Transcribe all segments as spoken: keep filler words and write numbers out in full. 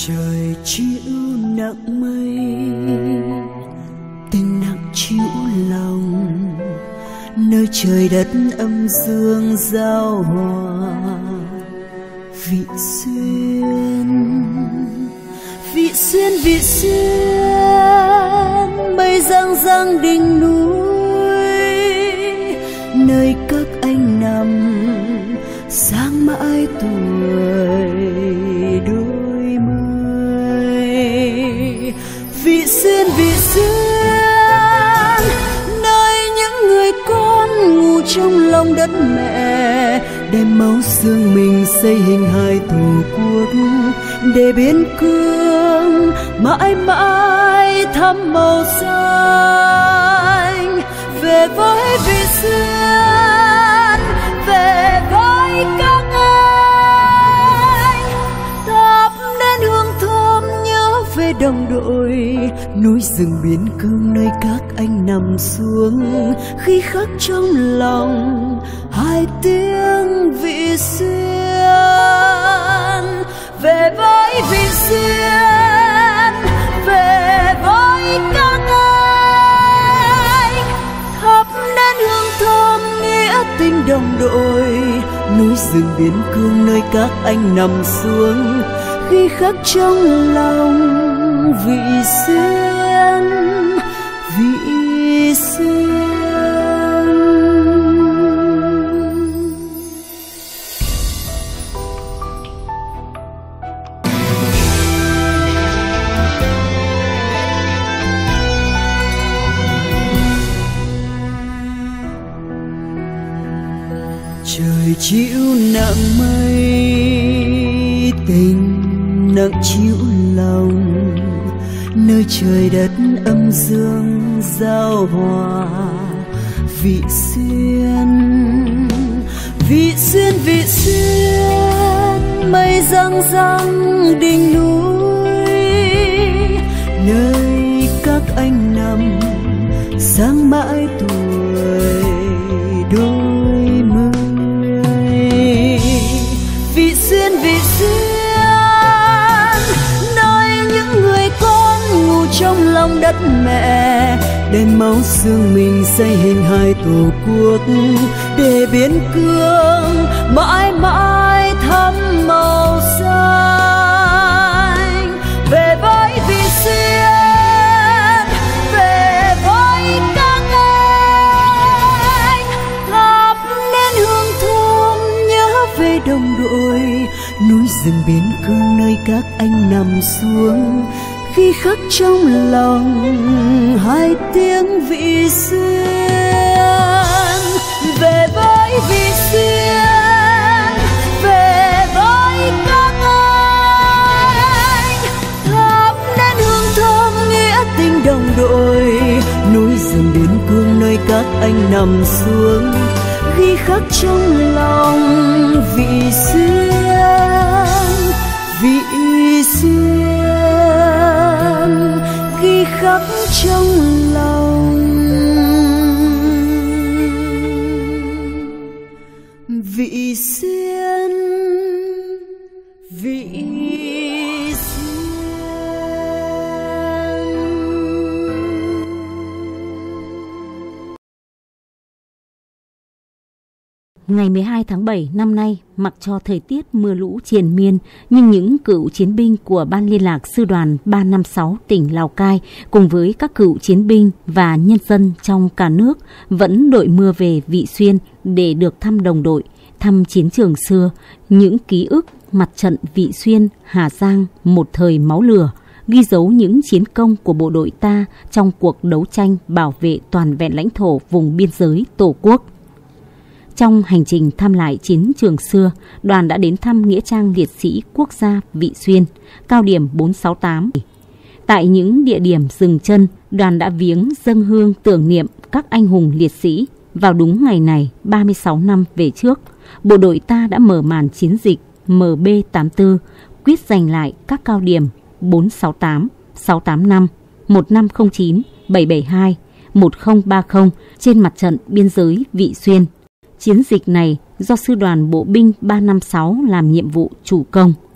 Trời chịu nặng mây, tình nặng chịu lòng, nơi trời đất âm dương giao hòa. Vị xuyên, vị xuyên, vị xuyên, mây răng răng đỉnh núi, nơi các anh nằm sáng mãi tuổi đôi mươi. Vị xuyên, vị xuyên, nơi những người con ngủ trong lòng đất mẹ, để máu xương mình xây hình hài tổ quốc, để biên cương mãi mãi thắm màu xanh. Về với vị xuyên, về với các anh, thắp nén hương thơm nhớ về đồng đội, núi rừng biên cương nơi các anh nằm xuống, khi khắc trong lòng hai tiếng vị xuyên. Về với vị xuyên, về với các anh, thắp nén hương thơm nghĩa tình đồng đội, núi rừng biên cương nơi các anh nằm xuống, khi khắc trong lòng vị xuyên, vị xuyên. Trời chịu nặng mây, tình nặng chịu lòng, nơi trời đất âm dương giao hòa. Vị xuyên, vị xuyên, vị xuyên, mây răng răng đỉnh núi, nơi các anh nằm sáng mãi tuổi đôi mươi. Vị xuyên, vị xuyên, nơi những người con ngủ trong lòng đất mẹ, để máu xương mình xây hình hài tổ quốc, để biên cương mãi mãi thắm màu xanh. Về với vị xuyên, về với các anh, thắp nén hương thơm nhớ về đồng đội, núi rừng biên cương nơi các anh nằm xuống, khi khắc trong lòng hai tiếng vị xuyên. Về với vị xuyên, về với các anh, thắp nén hương thơm nghĩa tình đồng đội, núi rừng biên cương nơi các anh nằm xuống, ghi khắc trong lòng vị xuyên, vị xuyên, ghi khắc trong lòng vị xuyên, vị Ngày mười hai tháng bảy năm nay, mặc cho thời tiết mưa lũ triền miên, nhưng những cựu chiến binh của Ban Liên lạc Sư đoàn ba năm sáu tỉnh Lào Cai cùng với các cựu chiến binh và nhân dân trong cả nước vẫn đội mưa về Vị Xuyên để được thăm đồng đội, thăm chiến trường xưa, những ký ức mặt trận Vị Xuyên, Hà Giang một thời máu lửa, ghi dấu những chiến công của bộ đội ta trong cuộc đấu tranh bảo vệ toàn vẹn lãnh thổ vùng biên giới Tổ quốc. Trong hành trình thăm lại chiến trường xưa, đoàn đã đến thăm Nghĩa trang liệt sĩ quốc gia Vị Xuyên, cao điểm bốn sáu tám. Tại những địa điểm dừng chân, đoàn đã viếng dâng hương tưởng niệm các anh hùng liệt sĩ. Vào đúng ngày này, ba mươi sáu năm về trước, bộ đội ta đã mở màn chiến dịch M B tám tư, quyết giành lại các cao điểm bốn sáu tám, sáu tám năm, một năm không chín, bảy bảy hai, một không ba không trên mặt trận biên giới Vị Xuyên. Chiến dịch này do Sư đoàn Bộ binh ba năm sáu làm nhiệm vụ chủ công.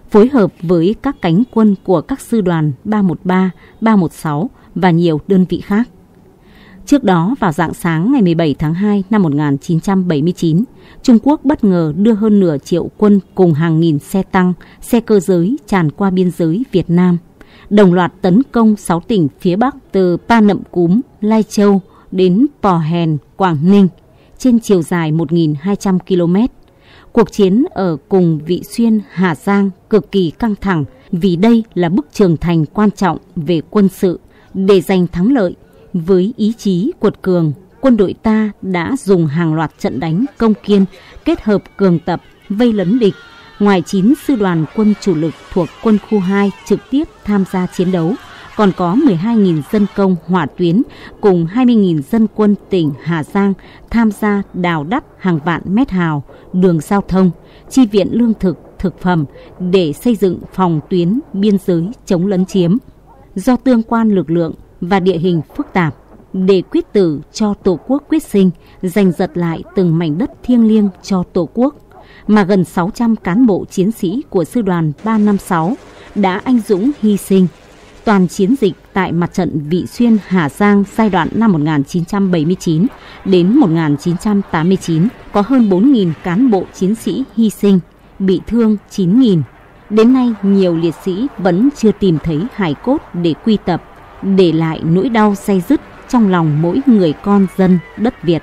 phối hợp với các cánh quân của các sư đoàn ba một ba, ba một sáu và nhiều đơn vị khác. Trước đó, vào rạng sáng ngày mười bảy tháng hai năm một nghìn chín trăm bảy mươi chín, Trung Quốc bất ngờ đưa hơn nửa triệu quân cùng hàng nghìn xe tăng, xe cơ giới tràn qua biên giới Việt Nam, đồng loạt tấn công sáu tỉnh phía Bắc từ Pa Nậm Cúm, Lai Châu đến Pò Hèn, Quảng Ninh, trên chiều dài một nghìn hai trăm ki lô mét. Cuộc chiến ở cùng Vị Xuyên, Hà Giang cực kỳ căng thẳng vì đây là bức tường thành quan trọng về quân sự. Để giành thắng lợi, với ý chí quật cường, quân đội ta đã dùng hàng loạt trận đánh công kiên kết hợp cường tập vây lấn địch. Ngoài chín sư đoàn quân chủ lực thuộc quân khu hai trực tiếp tham gia chiến đấu, còn có mười hai nghìn dân công hỏa tuyến cùng hai mươi nghìn dân quân tỉnh Hà Giang tham gia đào đắp hàng vạn mét hào đường giao thông, chi viện lương thực, thực phẩm để xây dựng phòng tuyến biên giới chống lấn chiếm. Do tương quan lực lượng và địa hình phức tạp, để quyết tử cho Tổ quốc quyết sinh, giành giật lại từng mảnh đất thiêng liêng cho Tổ quốc, mà gần sáu trăm cán bộ chiến sĩ của sư đoàn ba năm sáu đã anh dũng hy sinh. Toàn chiến dịch tại mặt trận Vị Xuyên, Hà Giang giai đoạn năm một nghìn chín trăm bảy mươi chín đến một nghìn chín trăm tám mươi chín có hơn bốn nghìn cán bộ chiến sĩ hy sinh, bị thương chín nghìn. Đến nay, nhiều liệt sĩ vẫn chưa tìm thấy hài cốt để quy tập, để lại nỗi đau day dứt trong lòng mỗi người con dân đất Việt.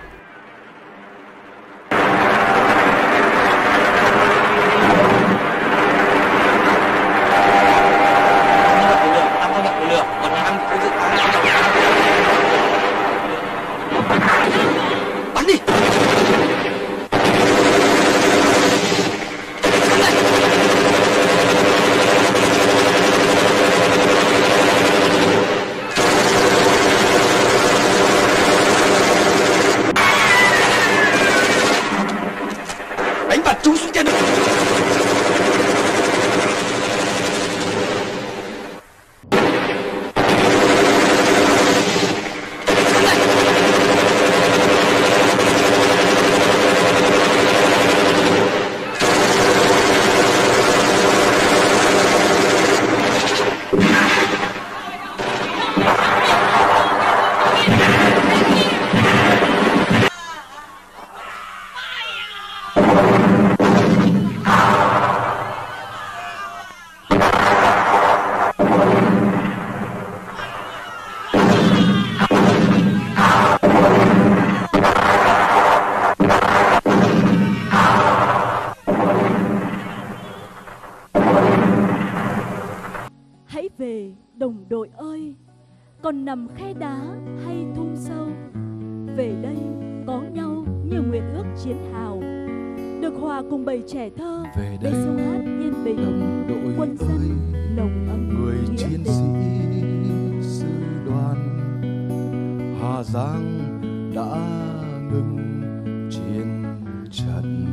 Đồng đội ơi, còn nằm khe đá hay thung sâu, về đây có nhau như nguyện ước chiến hào, được hòa cùng bầy trẻ thơ về để đây sông hát yên bình, đồng đội quân dân ơi, nồng ấm người nghĩa chiến tình. sĩ sư đoàn Hà Giang đã ngừng chiến trận.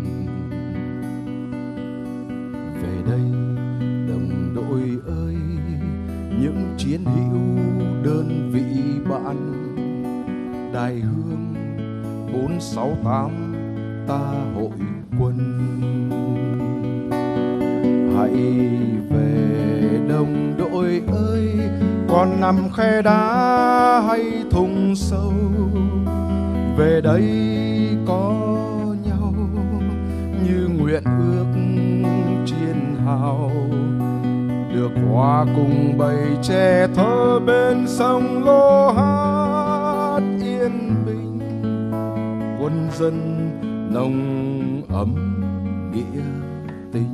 Về đây đồng đội ơi, những chiến hữu đơn vị bạn, đài hương bốn sáu tám ta hội quân. Hãy về đồng đội ơi, còn nằm khe đá hay thung sâu, về đây có nhau như nguyện ước chiến hào, được hòa cùng bầy trẻ thơ bên sông Lô hát yên bình, quân dân nồng ấm nghĩa tình.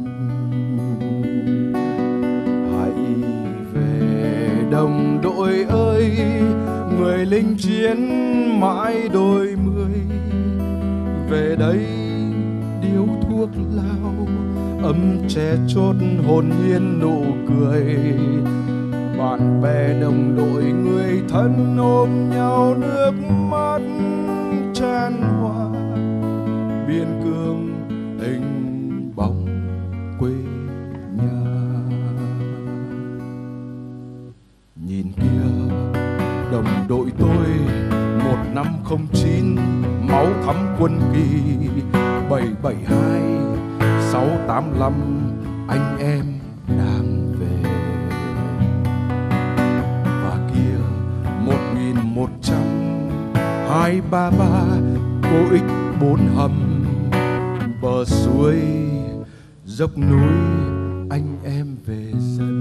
Hãy về đồng đội ơi, người lính chiến mãi đôi mươi, về đây điếu thuốc lao ấm che chốt hồn nhiên nụ cười, bạn bè đồng đội người thân ôm nhau nước mắt chan hòa, biên cương hình bóng quê nhà. Nhìn kia đồng đội tôi một năm không chín, máu thắm quân kỳ bảy bảy hai sáu tám lăm anh em đang về. Và kia một nghìn một trăm hai ba ba cô ích bốn hầm, bờ suối dốc núi anh em về dần.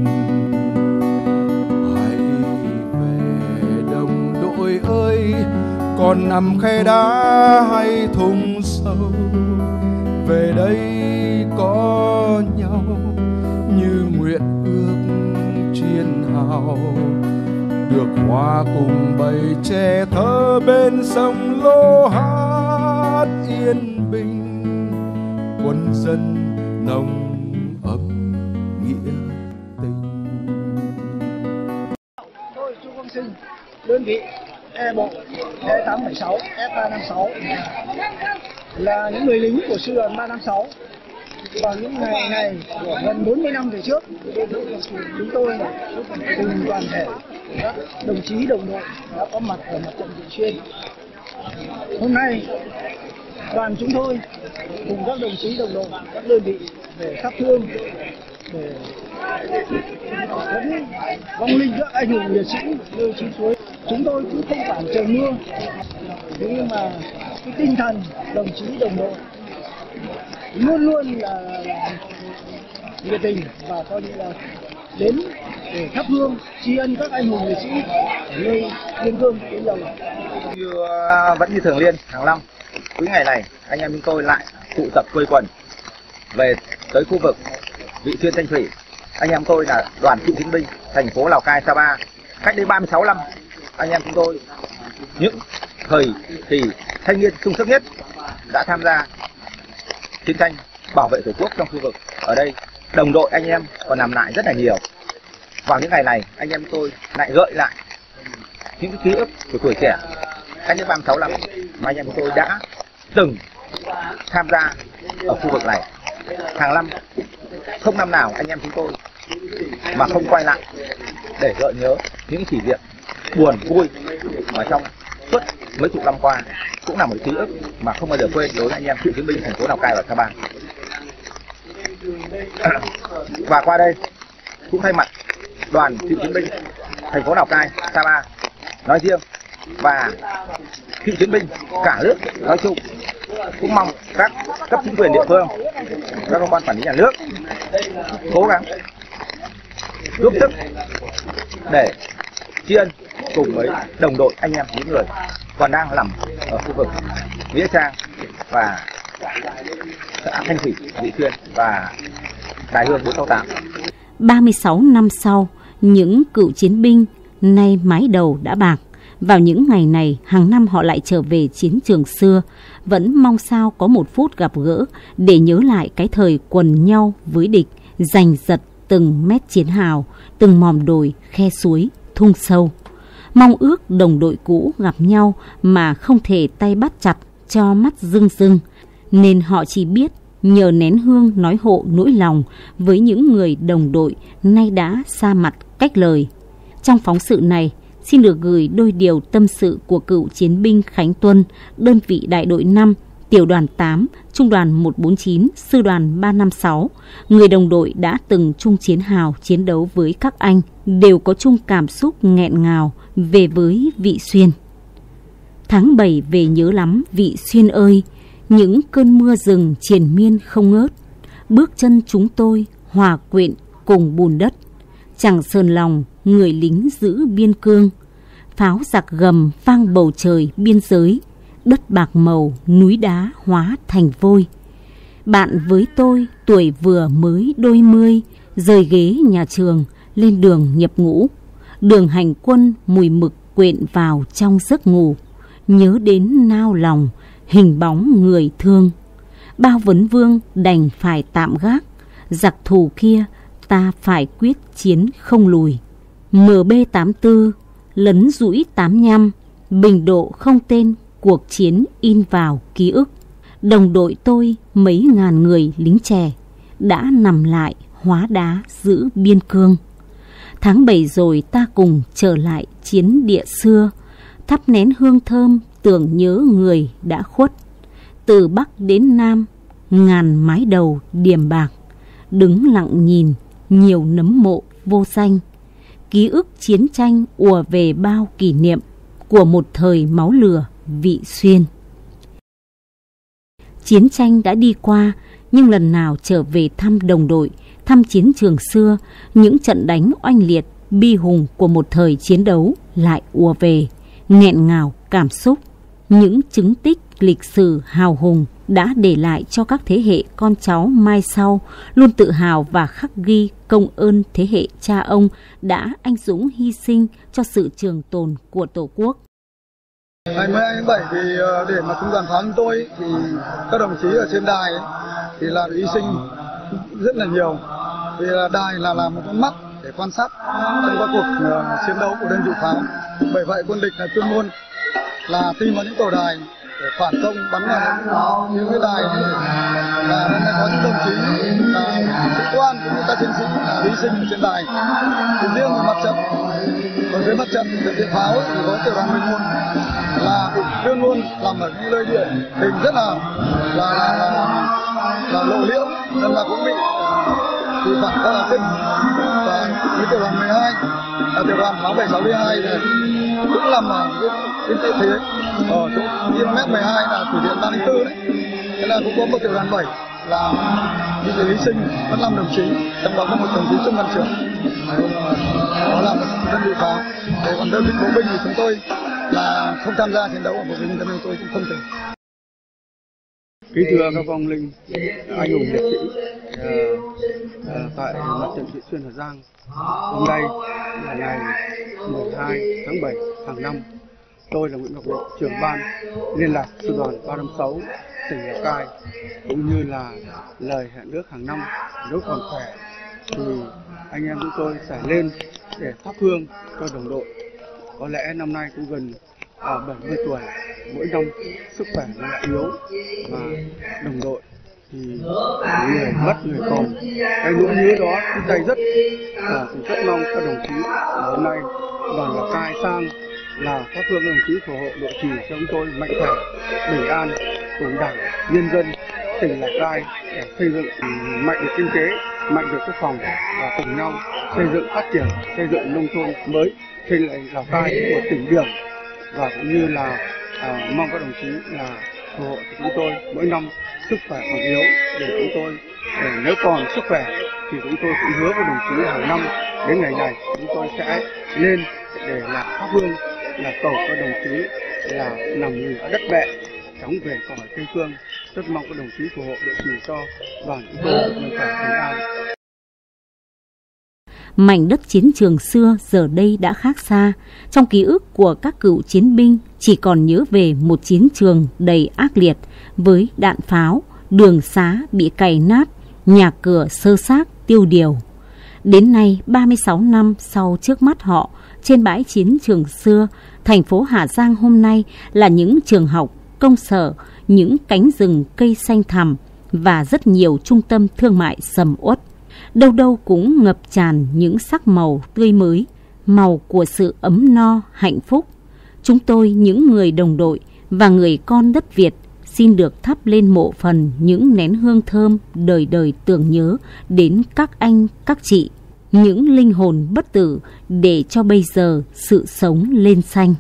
Hãy về đồng đội ơi, còn nằm khe đá hay thùng sâu, về đây có nhau như nguyện ước chiên hào, được hòa cùng bầy trẻ thơ bên sông Lô hát yên bình. Quân dân nồng ấm nghĩa tình. Tôi Chu Quang Sinh, đơn vị E bộ E tám bảy sáu F ba năm sáu, là những người lính của sư đoàn ba năm sáu. Vào những ngày này của gần bốn mươi năm về trước, chúng tôi cùng toàn thể các đồng chí đồng đội đã có mặt ở mặt trận Vị Xuyên. Hôm nay đoàn chúng tôi cùng các đồng chí đồng đội, các đơn vị về thắp hương để vẫn vong linh các anh hùng liệt sĩ nơi chín suối. Chúng tôi cũng không quản trời mưa, nhưng mà cái tinh thần đồng chí đồng đội luôn luôn là nhiệt tình và coi như là đến để thắp hương tri ân các anh hùng liệt sĩ ở nơi biên cương tuyến đầu. Như vẫn như thường niên hàng năm, cuối ngày này anh em chúng tôi lại tụ tập quây quần về tới khu vực Vị Xuyên Thanh Thủy. Anh em tôi là đoàn cựu chiến binh thành phố Lào Cai Sapa. Cách đây ba mươi sáu năm, anh em chúng tôi những thời kỳ thanh niên sung sức nhất đã tham gia chiến tranh bảo vệ tổ quốc trong khu vực. Ở đây đồng đội anh em còn nằm lại rất là nhiều. Vào những ngày này anh em tôi lại gợi lại những ký ức của tuổi trẻ cách đây ba mươi sáu năm mà anh em tôi đã từng tham gia ở khu vực này. Hàng năm không năm nào anh em chúng tôi mà không quay lại để gợi nhớ những kỷ niệm buồn vui ở trong suốt mấy chục năm qua, cũng là một ký ức mà không bao giờ quên đối với anh em cựu chiến binh thành phố Lào Cai và Sapa. Và qua đây cũng thay mặt đoàn cựu chiến binh thành phố Lào Cai Sapa nói riêng và cựu chiến binh cả nước nói chung, cũng mong các cấp chính quyền địa phương, các cơ quan quản lý nhà nước cố gắng giúp sức để tri ân cùng với đồng đội anh em những người còn đang nằm ở khu vực Nghĩa Trang và xã Thanh Thủy, Vị Xuyên và Đài Hương bốn sáu tám. ba mươi sáu năm sau, những cựu chiến binh nay mái đầu đã bạc. Vào những ngày này, hàng năm họ lại trở về chiến trường xưa, vẫn mong sao có một phút gặp gỡ để nhớ lại cái thời quần nhau với địch, giành giật từng mét chiến hào, từng mòm đồi, khe suối, thung sâu. Mong ước đồng đội cũ gặp nhau mà không thể tay bắt chặt cho mắt rưng rưng, nên họ chỉ biết nhờ nén hương nói hộ nỗi lòng với những người đồng đội nay đã xa mặt cách lời. Trong phóng sự này, xin được gửi đôi điều tâm sự của cựu chiến binh Khánh Tuân, đơn vị đại đội năm, tiểu đoàn tám, trung đoàn một bốn chín, sư đoàn ba năm sáu. Người đồng đội đã từng chung chiến hào chiến đấu với các anh, đều có chung cảm xúc nghẹn ngào về với Vị Xuyên. Tháng bảy về nhớ lắm Vị Xuyên ơi, những cơn mưa rừng triền miên không ngớt. Bước chân chúng tôi hòa quyện cùng bùn đất, chẳng sờn lòng người lính giữ biên cương. Pháo giặc gầm vang bầu trời biên giới, đất bạc màu núi đá hóa thành vôi. Bạn với tôi tuổi vừa mới đôi mươi, rời ghế nhà trường lên đường nhập ngũ. Đường hành quân mùi mực quyện vào trong giấc ngủ, nhớ đến nao lòng hình bóng người thương. Bao vấn vương đành phải tạm gác, giặc thù kia ta phải quyết chiến không lùi. M B tám tư lấn dũi tám nhăm, bình độ không tên, cuộc chiến in vào ký ức. Đồng đội tôi mấy ngàn người lính trẻ đã nằm lại hóa đá giữ biên cương. Tháng bảy rồi ta cùng trở lại chiến địa xưa, thắp nén hương thơm tưởng nhớ người đã khuất. Từ Bắc đến Nam, ngàn mái đầu điểm bạc, đứng lặng nhìn nhiều nấm mộ vô danh. Ký ức chiến tranh ùa về bao kỷ niệm của một thời máu lửa Vị Xuyên. Chiến tranh đã đi qua, nhưng lần nào trở về thăm đồng đội, thăm chiến trường xưa, những trận đánh oanh liệt, bi hùng của một thời chiến đấu lại ùa về, nghẹn ngào cảm xúc. Những chứng tích lịch sử hào hùng đã để lại cho các thế hệ con cháu mai sau luôn tự hào và khắc ghi công ơn thế hệ cha ông đã anh dũng hy sinh cho sự trường tồn của Tổ quốc. Ngày mười hai tháng bảy thì để mà trung đoàn pháo chúng tôi thì các đồng chí ở trên đài ấy, thì là hy sinh rất là nhiều. Vì là đài là làm một con mắt để quan sát trong các cuộc uh, chiến đấu của đơn vị pháo. Bởi vậy quân địch là chuyên môn là tìm vào những tổ đài để phản công bắn vào những cái đài là hôm nay có những đồng chí là sĩ quan cũng như các chiến sĩ là hy sinh ở trên đài. Thì riêng về mặt trận, ở dưới mặt trận thực hiện pháo ấy, thì có tiểu đoàn mười một là cũng chuyên luôn làm ở những nơi địa hình rất là là là, là, là lộ liễu nên là cũng bị thì phản các là kinh. Và với tiểu đoàn mười hai là tiểu đoàn pháo bảy sáu hai này cũng làm ở cái cái thế ở chỗ km mười hai là thủy điện ba linh tư đấy. Thế là cũng có một tiểu đoàn bảy là bị hy sinh mất năm đồng chí, trong đó có một đồng chí trung đoàn trưởng. Đó là một đơn vị pháo. Để còn đơn vị bộ binh thì chúng tôi là không tham gia chiến đấu ở bộ binh, cho nên tôi cũng không thể. Kính thưa các vong linh anh hùng liệt sĩ uh, uh, tại mặt trận Vị Xuyên Hà Giang, hôm nay là ngày mười hai tháng bảy hàng năm, tôi là Nguyễn Ngọc Định, trưởng ban liên lạc sư đoàn ba năm sáu tỉnh Lào Cai, cũng như là lời hẹn ước hàng năm nếu còn khỏe thì anh em chúng tôi sẽ lên để thắp hương cho đồng đội. Có lẽ năm nay cũng gần ở bảy mươi tuổi, mỗi năm sức khỏe nó lại yếu và đồng đội thì người mất người còn, cái nỗi nhớ đó chúng ta rất và cũng rất mong các đồng chí hôm nay đoàn Lào Cai sang là các phương đồng chí phù hộ đội trì cho chúng tôi mạnh khỏe, bình an, cùng đảng, nhân dân tỉnh Lào Cai để xây dựng mạnh được kinh tế, mạnh được quốc phòng và cùng nhau xây dựng phát triển, xây dựng nông thôn mới, xây lại Lào Cai một tỉnh điểm. Và cũng như là à, mong các đồng chí là phù hộ của chúng tôi mỗi năm sức khỏe còn yếu để chúng tôi để nếu còn sức khỏe thì chúng tôi cũng hứa với đồng chí hàng năm đến ngày này chúng tôi sẽ lên để làm thắp hương, là cầu cho đồng chí là nằm nghỉ ở đất mẹ chóng về cõi Tây Phương. Rất mong các đồng chí phù hộ đội trì cho đoàn chúng tôi được mạnh khỏe bình an. Mảnh đất chiến trường xưa giờ đây đã khác xa. Trong ký ức của các cựu chiến binh chỉ còn nhớ về một chiến trường đầy ác liệt với đạn pháo, đường xá bị cày nát, nhà cửa xơ xác tiêu điều. Đến nay, ba mươi sáu năm sau trước mắt họ, trên bãi chiến trường xưa, thành phố Hà Giang hôm nay là những trường học, công sở, những cánh rừng cây xanh thẳm và rất nhiều trung tâm thương mại sầm uất. Đâu đâu cũng ngập tràn những sắc màu tươi mới, màu của sự ấm no, hạnh phúc. Chúng tôi, những người đồng đội và người con đất Việt, xin được thắp lên mộ phần những nén hương thơm đời đời tưởng nhớ đến các anh, các chị, những linh hồn bất tử để cho bây giờ sự sống lên xanh.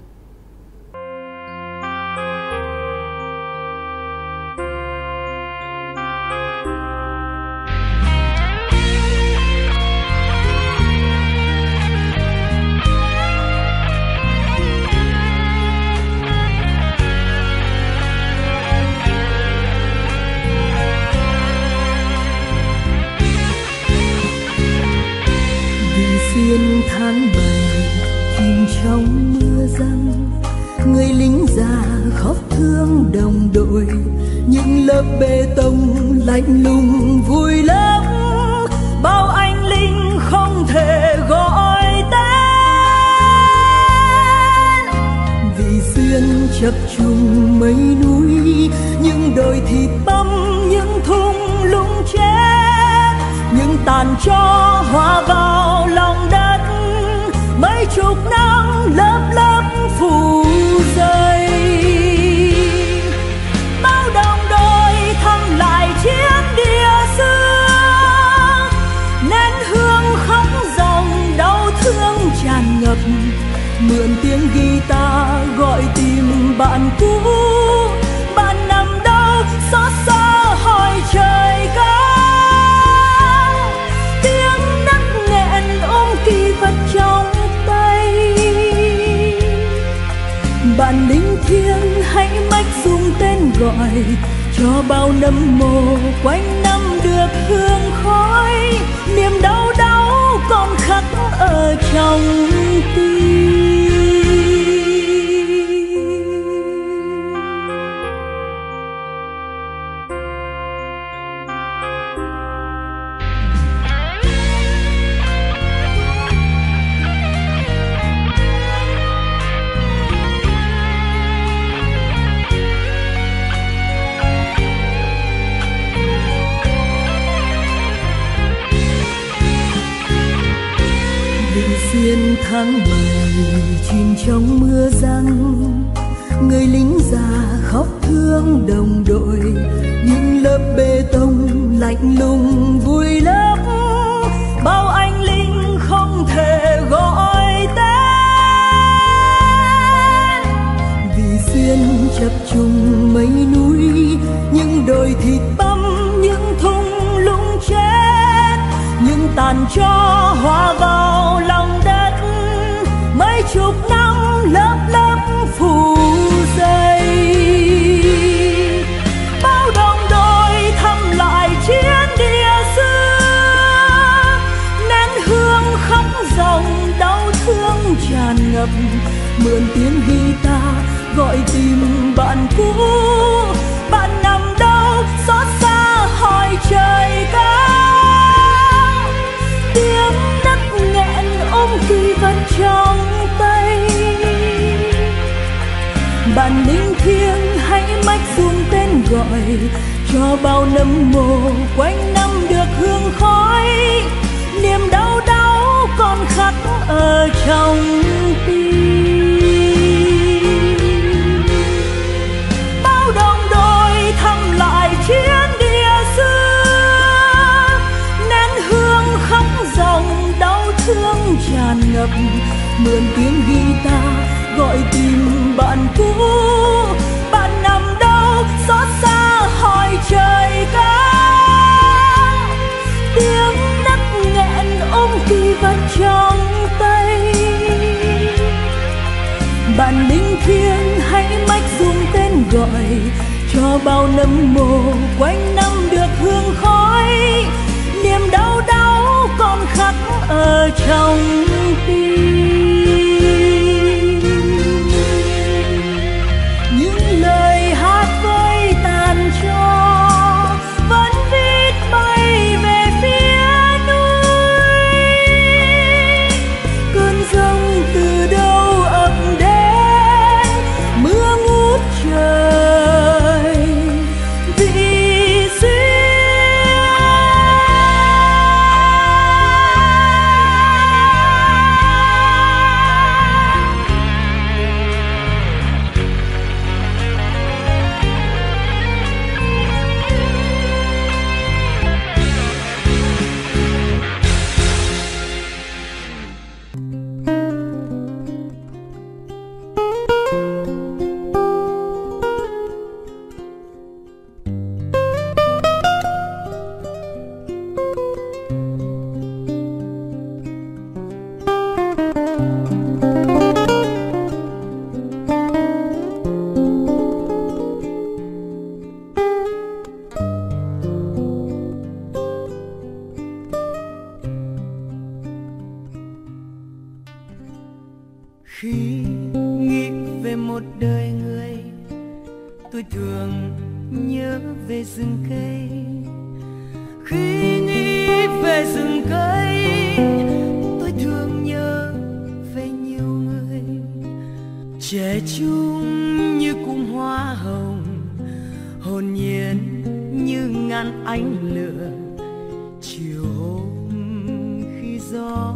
Xuyên tháng bảy chìm trong mưa giăng, người lính già khóc thương đồng đội, những lớp bê tông lạnh lùng vùi lấp bao anh linh không thể gọi tên. Vì xuyên chập trùng mấy núi, những đồi thịt băm, những thung lũng chết, những tàn tro hòa vào lòng đất, mấy chục năm lớp lớp phủ dày. Bao đồng đội thăm lại chiến địa xưa, nén hương mượn tiếng guitar gọi tìm bạn cũ. Bạn nằm đâu xót xa hỏi trời cao, tiếng nấc nghẹn ôm kỳ vật trong tay. Bạn linh thiêng hãy mách dùng tên gọi cho bao nấm mồ quanh năm được hương khói. Niềm đau đớn còn khắc ở trong tim. Xuyên tháng bảy chìm trong mưa giăng, người lính già khóc thương đồng đội. Những lớp bê tông lạnh lùng vùi lấp, bao anh lính không thể gọi tên. Vì xuyên chập trùng mấy núi, những đồi thịt băm, những thung lũng chết, những tàn tro hòa vào lòng đất. Mấy chục năm lớp lớp phủ dày, bao đồng đội thăm lại chiến địa xưa. Nén hương khóc dòng đau thương tràn ngập, mượn tiếng guitar gọi tìm bạn cũ. Bạn nằm đâu xót xa hỏi trời cao, tiếng nấc nghẹn ôm kỳ vật trong tay. Bạn linh thiêng hãy mách dùng tên gọi cho bao nấm mồ quanh năm được hương khói. Niềm đau đớn còn khắc ở trong tim. Bao đồng đội thăm lại chiến địa xưa, nén hương khóc dòng đau thương tràn ngập, mượn tiếng guitar gọi tìm bạn cũ. Bạn nằm đâu xót xa hỏi trời cao, tiếng nấc nghẹn ôm kỳ vật trong tay. Bạn linh thiêng hãy mách dùng tên gọi cho bao nấm mồ quanh năm được hương khói. Niềm đau đớn còn khắc ở trong tim. Những lời hát vơi tàn cho vẫn vít bay về phía núi. Cơn giông từ đâu ập đến mưa ngút trời vì duyên. Khi nghĩ về một đời người, tôi thường nhớ về rừng cây. Khi nghĩ về rừng cây, tôi thường nhớ về nhiều người. Trẻ trung như cụm hoa hồng, hồn nhiên như ngàn ánh lửa. Chiều hôm khi gió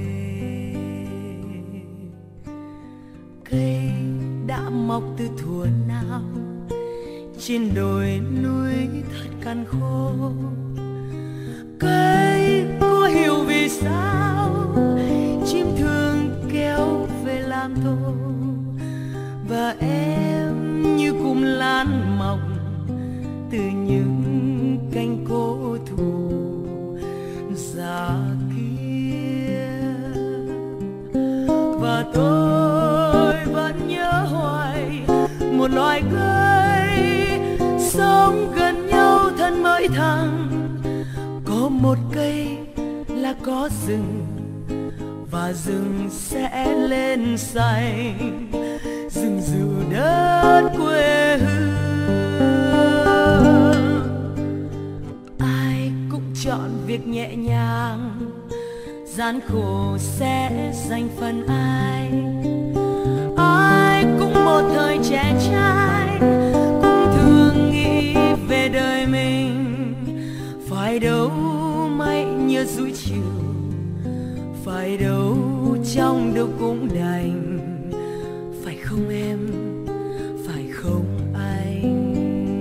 cây đã mọc từ thuở nào, trên đồi núi thật cằn khô. Cây có hiểu vì sao chim thường kéo về làm làm thô, và em như cụm lan mọc từ những cánh cổ thụ già kia. Và tôi vẫn nhớ hoài một loài cây sống gần nhau thân mới thẳng. Có một cây là có rừng, và rừng sẽ lên xanh, rừng dịu đất quê hương. Ai cũng chọn việc nhẹ nhàng, gian khổ sẽ dành phần ai. Ai cũng một thời trẻ trai, cũng thường nghĩ về đời mình. Phải đâu mây như dưới chiều, phải đâu trong đâu cũng đành. Phải không em, phải không anh?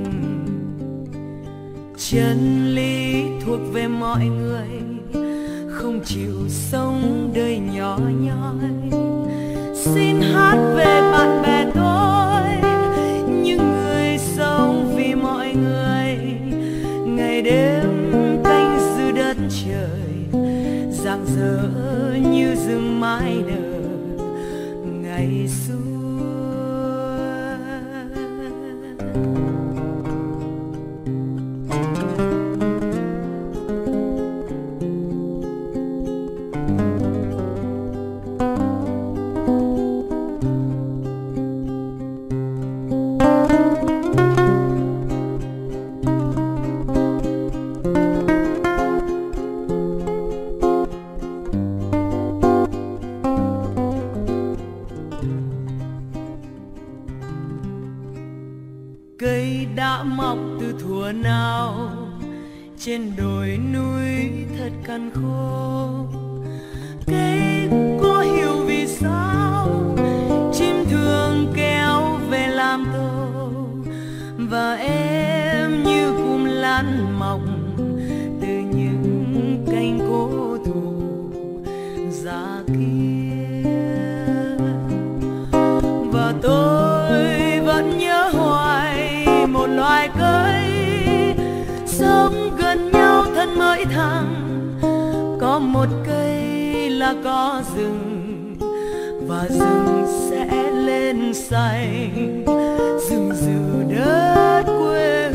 Chân lý thuộc về mọi người, không chịu sống đời nhỏ nhoi. Xin hát về bạn bè tôi, những người sống vì mọi người. Ngày đêm canh giữ đất trời, rạng rỡ như rừng mãi nở ngày xưa. Cây đã mọc từ thuở nào trên đồi núi thật cằn khô. Cây có hiểu vì sao chim thường kéo về làm tổ, và em như cụm lan mọc từ những cánh cổ thụ già kia. Và tôi vẫn nhớ hoài một loài cây sống gần nhau thân mới thẳng. Có một cây là có rừng, và rừng sẽ lên xanh, rừng dịu đất quê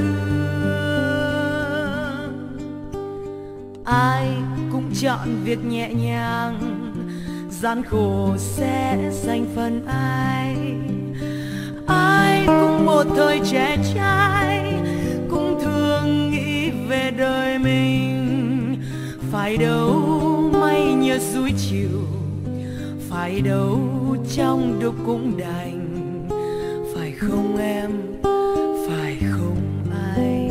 hương. Ai cũng chọn việc nhẹ nhàng, gian khổ sẽ dành phần ai. Ai cũng một thời trẻ trai, cũng thường nghĩ về đời mình. Phải đâu mây nhờ dưới chiều, phải đâu trong đục cũng đành. Phải không em, phải không anh?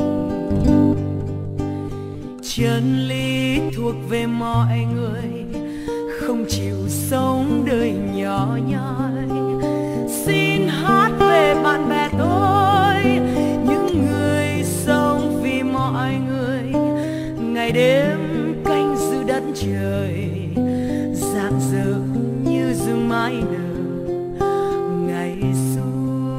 Chân lý thuộc về mọi người, không chịu sống đời nhỏ nhoi. Xin hát về bạn bè tôi, những người sống vì mọi người. Ngày đêm canh giữ đất trời, rạng rỡ như rừng mãi nở ngày xưa.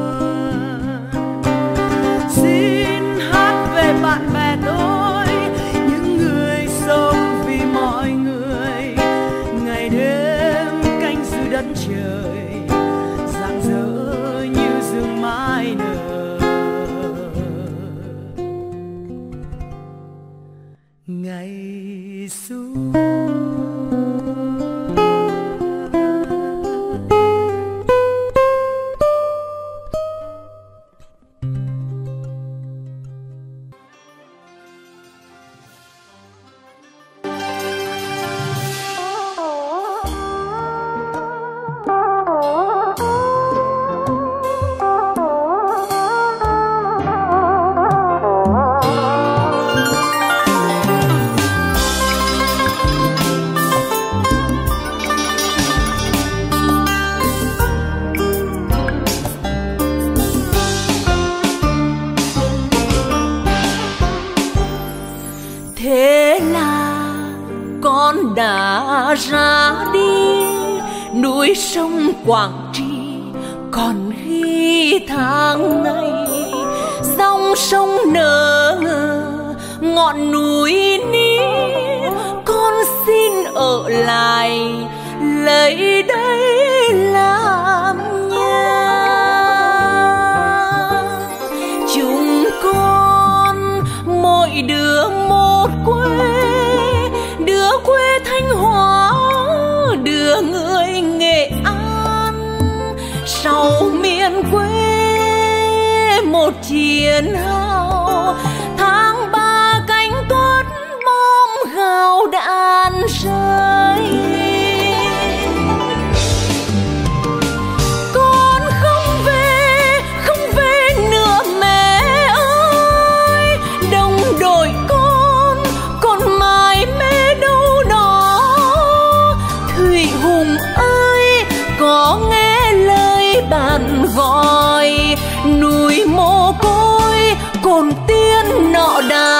Xin hát về bạn bè tôi, những người sống vì mọi người. Ngày đêm canh giữ đất trời, rạng rỡ như rừng mãi nở ngày xưa. Thế là con đã ra đi núi sông Quảng Trị còn ghi tháng ngày, dòng sông nở ngọn núi ní, con xin ở lại lấy đây làm nhà. Chúng con mỗi đứa một quê, đứa quê Thanh Hóa, đứa người Nghệ An. Sau miền quê một chiến hào, tháng ba cánh tuốt mom gạo đạn rơi. Con không về, không về nữa mẹ ơi, đồng đội con, con mãi mê đâu đó. Thủy Hùng ơi, có nghe lời bạn gọi, núi mồ côi cồn tiên nọ đà